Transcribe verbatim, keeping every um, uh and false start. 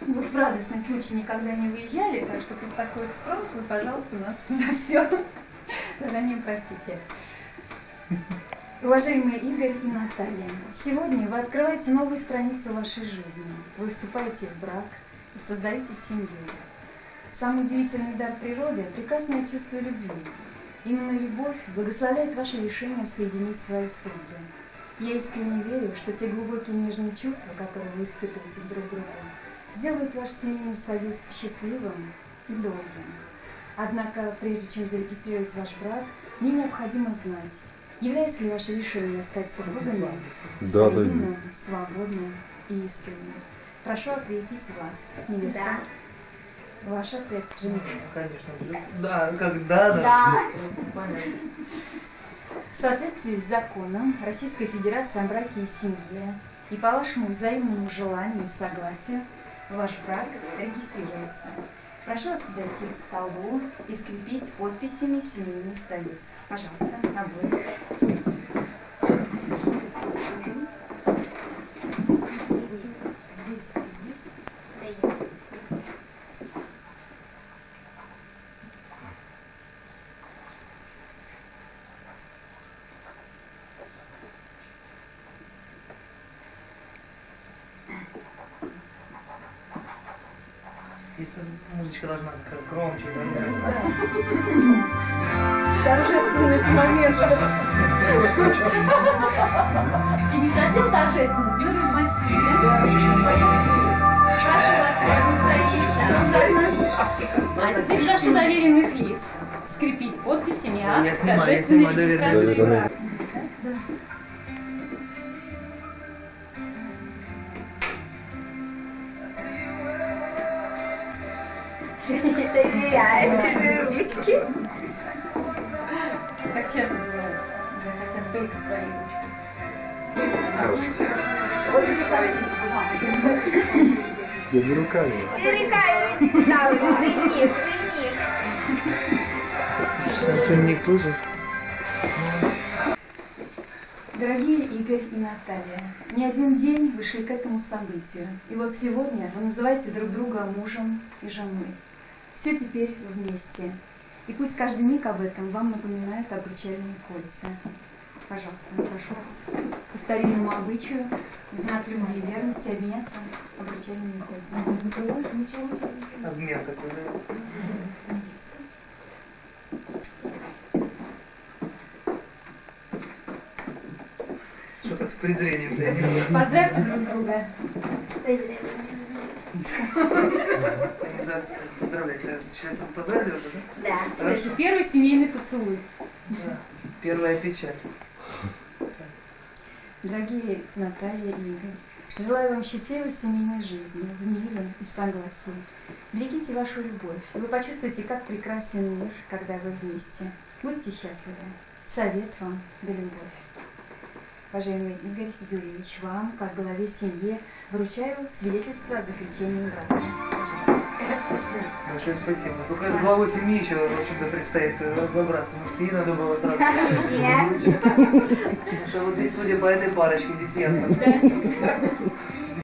Вот в радостный случай никогда не выезжали, так что тут такой экспромт, вы, пожалуйста, нас за все заранее простите. Уважаемые Игорь и Наталья, сегодня вы открываете новую страницу вашей жизни. Вы вступаете в брак и создаете семью. Самый удивительный дар природы – прекрасное чувство любви. Именно любовь благословляет ваше решение соединить свои судьбы. Я искренне верю, что те глубокие нежные чувства, которые вы испытываете друг к другу, сделают ваш семейный союз счастливым и долгим. Однако, прежде чем зарегистрировать ваш брак, мне необходимо знать, является ли ваше решение стать супругами взаимным, свободным и искренним. Прошу ответить вас, невеста. Да. Ваш ответ, жених. Конечно. Да, когда, да. Да. В соответствии с законом Российской Федерации о браке и семье и по вашему взаимному желанию и согласию ваш брак регистрируется. Прошу вас подойти к столу и скрепить подписями семейный союз. Пожалуйста, обоих. Здесь, здесь. Здесь музычка должна как громче, да? Торжественность момента. Не совсем торжественно, но романтично, да? Прошу вас, а теперь прошу доверенных лиц скрепить подписями акт торжественной регистрации. Ручки. Так честно желаю. Я хотят только свои ручки. Я не руками. Ты руками не сюда, вы них, вы них. Жених тоже. Дорогие Игорь и Наталья, не один день вы шли к этому событию. И вот сегодня вы называете друг друга мужем и женой. Все теперь вместе. И пусть каждый миг об этом вам напоминает обручальные кольца. Пожалуйста, прошу вас по старинному обычаю, в знак любви и верности, обменяться обручальными кольцами. Обмен такой, да? Что так с презрением-то? Я не понимаю. Поздравьте друг друга. Не знаю, поздравлять. Считается, вы поздравили уже, да? Да. Кстати, первый семейный поцелуй. Да. Первая печаль. Дорогие Наталья и Игорь, желаю вам счастливой семейной жизни, в мире и согласии. Берегите вашу любовь. Вы почувствуете, как прекрасен мир, когда вы вместе. Будьте счастливы. Совет вам да любовь. Уважаемый Игорь Юрьевич, вам, как главе семьи, вручаю свидетельство о заключении брака. Большое спасибо. Только с главой семьи еще, в общем-то, предстоит разобраться. Может, ей надо было сразу. Потому что вот здесь, судя по этой парочке, здесь ясно.